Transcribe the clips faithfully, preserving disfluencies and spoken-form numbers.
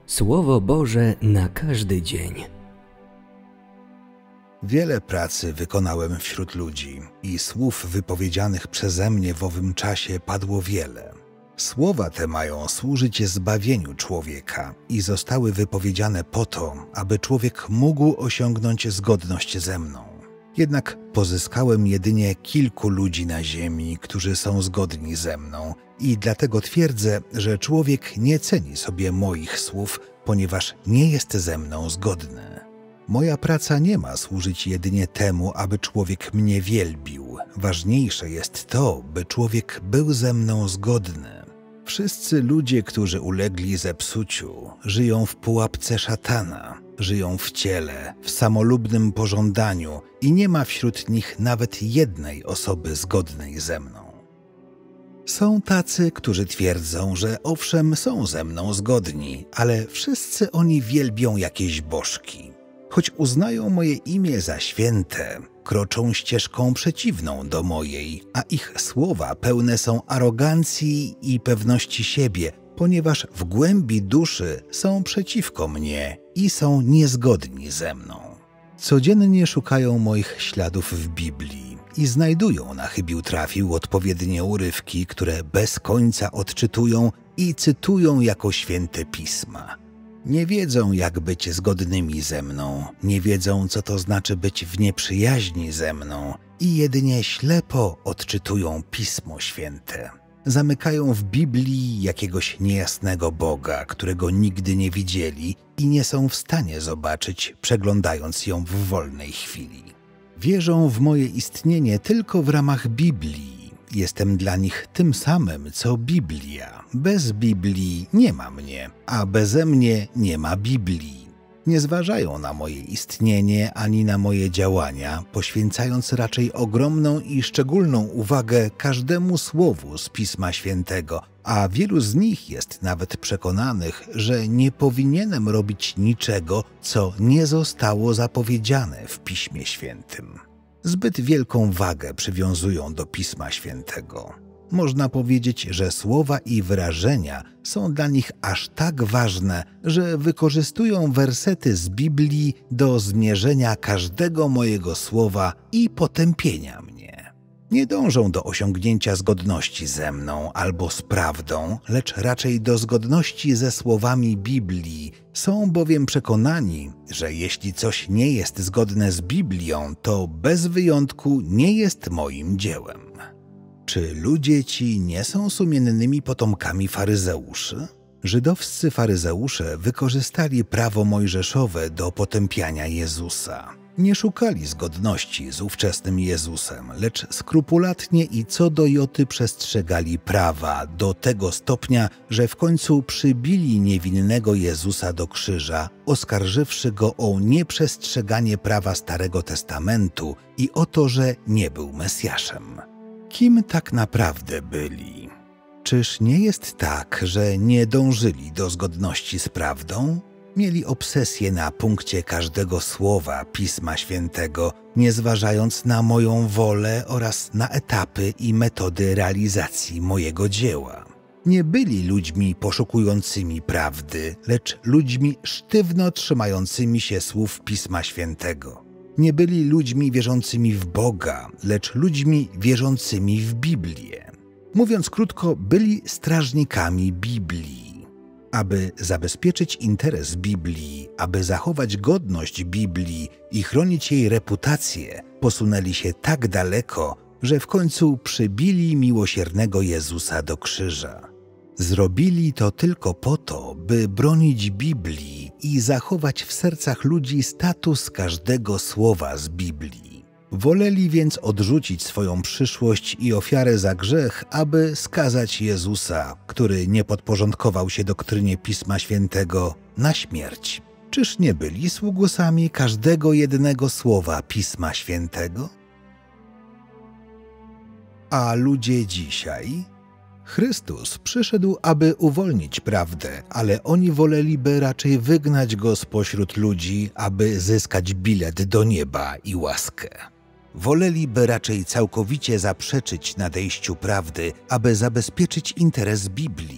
Słowo Boże na każdy dzień. Wiele pracy wykonałem wśród ludzi i słów wypowiedzianych przeze mnie w owym czasie padło wiele. Słowa te mają służyć zbawieniu człowieka i zostały wypowiedziane po to, aby człowiek mógł osiągnąć zgodność ze mną. Jednak pozyskałem jedynie kilku ludzi na ziemi, którzy są zgodni ze mną i dlatego twierdzę, że człowiek nie ceni sobie moich słów, ponieważ nie jest ze mną zgodny. Moja praca nie ma służyć jedynie temu, aby człowiek mnie wielbił. Ważniejsze jest to, by człowiek był ze mną zgodny. Wszyscy ludzie, którzy ulegli zepsuciu, żyją w pułapce szatana, żyją w ciele, w samolubnym pożądaniu i nie ma wśród nich nawet jednej osoby zgodnej ze mną. Są tacy, którzy twierdzą, że owszem, są ze mną zgodni, ale wszyscy oni wielbią jakieś bożki. Choć uznają moje imię za święte, kroczą ścieżką przeciwną do mojej, a ich słowa pełne są arogancji i pewności siebie, ponieważ w głębi duszy są przeciwko mnie i są niezgodni ze mną. Codziennie szukają moich śladów w Biblii i znajdują na chybił trafił odpowiednie urywki, które bez końca odczytują i cytują jako święte pisma. Nie wiedzą, jak być zgodnymi ze mną, nie wiedzą, co to znaczy być w nieprzyjaźni ze mną i jedynie ślepo odczytują Pismo Święte. Zamykają w Biblii jakiegoś niejasnego Boga, którego nigdy nie widzieli i nie są w stanie zobaczyć, przeglądając ją w wolnej chwili. Wierzą w moje istnienie tylko w ramach Biblii. Jestem dla nich tym samym, co Biblia. Bez Biblii nie ma mnie, a beze mnie nie ma Biblii. Nie zważają na moje istnienie ani na moje działania, poświęcając raczej ogromną i szczególną uwagę każdemu słowu z Pisma Świętego, a wielu z nich jest nawet przekonanych, że nie powinienem robić niczego, co nie zostało zapowiedziane w Piśmie Świętym. Zbyt wielką wagę przywiązują do Pisma Świętego. Można powiedzieć, że słowa i wyrażenia są dla nich aż tak ważne, że wykorzystują wersety z Biblii do zmierzenia każdego mojego słowa i potępienia mnie. Nie dążą do osiągnięcia zgodności ze mną albo z prawdą, lecz raczej do zgodności ze słowami Biblii. Są bowiem przekonani, że jeśli coś nie jest zgodne z Biblią, to bez wyjątku nie jest moim dziełem. Czy ludzie ci nie są sumiennymi potomkami faryzeuszy? Żydowscy faryzeusze wykorzystali prawo mojżeszowe do potępiania Jezusa. Nie szukali zgodności z ówczesnym Jezusem, lecz skrupulatnie i co do joty przestrzegali prawa do tego stopnia, że w końcu przybili niewinnego Jezusa do krzyża, oskarżywszy go o nieprzestrzeganie prawa Starego Testamentu i o to, że nie był Mesjaszem. Kim tak naprawdę byli? Czyż nie jest tak, że nie dążyli do zgodności z prawdą? Mieli obsesję na punkcie każdego słowa Pisma Świętego, nie zważając na moją wolę oraz na etapy i metody realizacji mojego dzieła. Nie byli ludźmi poszukującymi prawdy, lecz ludźmi sztywno trzymającymi się słów Pisma Świętego. Nie byli ludźmi wierzącymi w Boga, lecz ludźmi wierzącymi w Biblię. Mówiąc krótko, byli strażnikami Biblii. Aby zabezpieczyć interes Biblii, aby zachować godność Biblii i chronić jej reputację, posunęli się tak daleko, że w końcu przybili miłosiernego Jezusa do krzyża. Zrobili to tylko po to, by bronić Biblii i zachować w sercach ludzi status każdego słowa z Biblii. Woleli więc odrzucić swoją przyszłość i ofiarę za grzech, aby skazać Jezusa, który nie podporządkował się doktrynie Pisma Świętego, na śmierć. Czyż nie byli sługusami każdego jednego słowa Pisma Świętego? A ludzie dzisiaj? Chrystus przyszedł, aby uwolnić prawdę, ale oni woleliby raczej wygnać go spośród ludzi, aby zyskać bilet do nieba i łaskę. Woleliby raczej całkowicie zaprzeczyć nadejściu prawdy, aby zabezpieczyć interes Biblii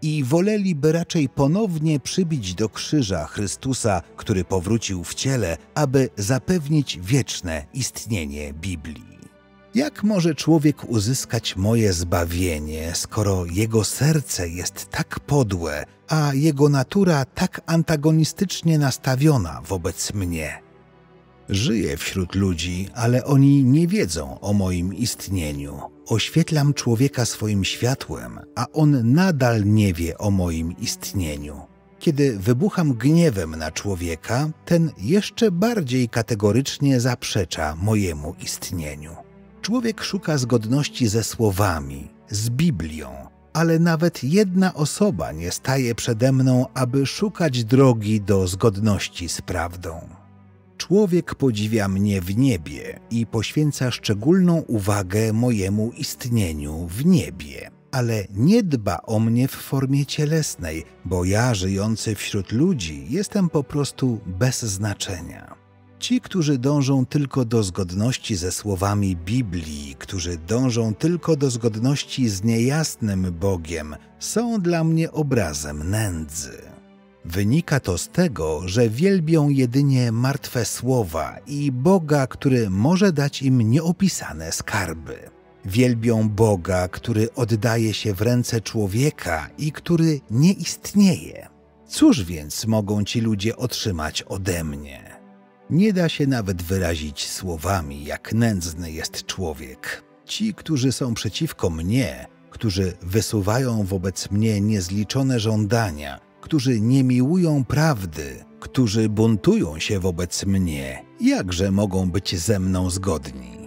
i woleliby raczej ponownie przybić do krzyża Chrystusa, który powrócił w ciele, aby zapewnić wieczne istnienie Biblii. Jak może człowiek uzyskać moje zbawienie, skoro jego serce jest tak podłe, a jego natura tak antagonistycznie nastawiona wobec mnie? Żyję wśród ludzi, ale oni nie wiedzą o moim istnieniu. Oświetlam człowieka swoim światłem, a on nadal nie wie o moim istnieniu. Kiedy wybucham gniewem na człowieka, ten jeszcze bardziej kategorycznie zaprzecza mojemu istnieniu. Człowiek szuka zgodności ze słowami, z Biblią, ale nawet jedna osoba nie staje przede mną, aby szukać drogi do zgodności z prawdą. Człowiek podziwia mnie w niebie i poświęca szczególną uwagę mojemu istnieniu w niebie, ale nie dba o mnie w formie cielesnej, bo ja, żyjący wśród ludzi, jestem po prostu bez znaczenia. Ci, którzy dążą tylko do zgodności ze słowami Biblii, którzy dążą tylko do zgodności z niejasnym Bogiem, są dla mnie obrazem nędzy. Wynika to z tego, że wielbią jedynie martwe słowa i Boga, który może dać im nieopisane skarby. Wielbią Boga, który oddaje się w ręce człowieka i który nie istnieje. Cóż więc mogą ci ludzie otrzymać ode mnie? Nie da się nawet wyrazić słowami, jak nędzny jest człowiek. Ci, którzy są przeciwko mnie, którzy wysuwają wobec mnie niezliczone żądania, którzy nie miłują prawdy, którzy buntują się wobec mnie, jakże mogą być ze mną zgodni?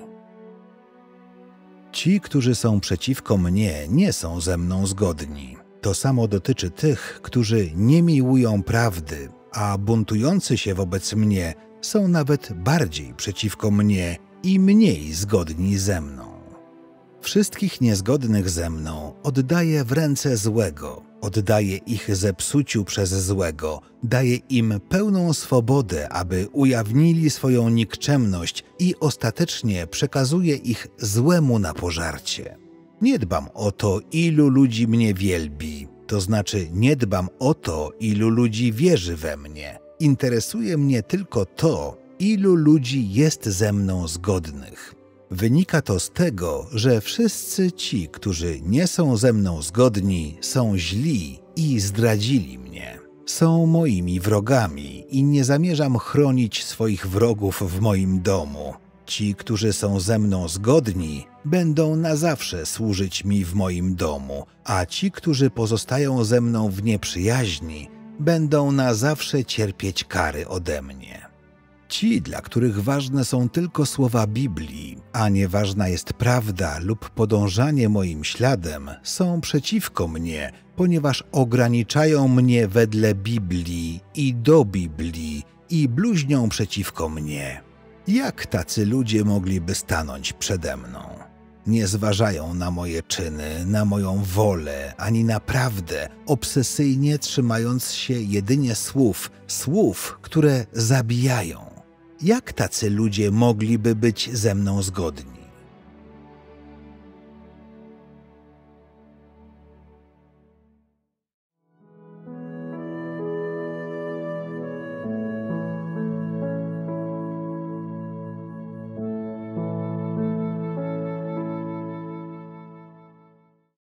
Ci, którzy są przeciwko mnie, nie są ze mną zgodni. To samo dotyczy tych, którzy nie miłują prawdy, a buntujący się wobec mnie są nawet bardziej przeciwko mnie i mniej zgodni ze mną. Wszystkich niezgodnych ze mną oddaję w ręce złego, oddaję ich zepsuciu przez złego, daję im pełną swobodę, aby ujawnili swoją nikczemność i ostatecznie przekazuję ich złemu na pożarcie. Nie dbam o to, ilu ludzi mnie wielbi, to znaczy nie dbam o to, ilu ludzi wierzy we mnie. Interesuje mnie tylko to, ilu ludzi jest ze mną zgodnych. Wynika to z tego, że wszyscy ci, którzy nie są ze mną zgodni, są źli i zdradzili mnie. Są moimi wrogami i nie zamierzam chronić swoich wrogów w moim domu. Ci, którzy są ze mną zgodni, będą na zawsze służyć mi w moim domu, a ci, którzy pozostają ze mną w nieprzyjaźni, będą na zawsze cierpieć kary ode mnie. Ci, dla których ważne są tylko słowa Biblii, a nieważna jest prawda lub podążanie moim śladem, są przeciwko mnie, ponieważ ograniczają mnie wedle Biblii i do Biblii i bluźnią przeciwko mnie. Jak tacy ludzie mogliby stanąć przede mną? Nie zważają na moje czyny, na moją wolę, ani na prawdę, obsesyjnie trzymając się jedynie słów, słów, które zabijają. Jak tacy ludzie mogliby być ze mną zgodni?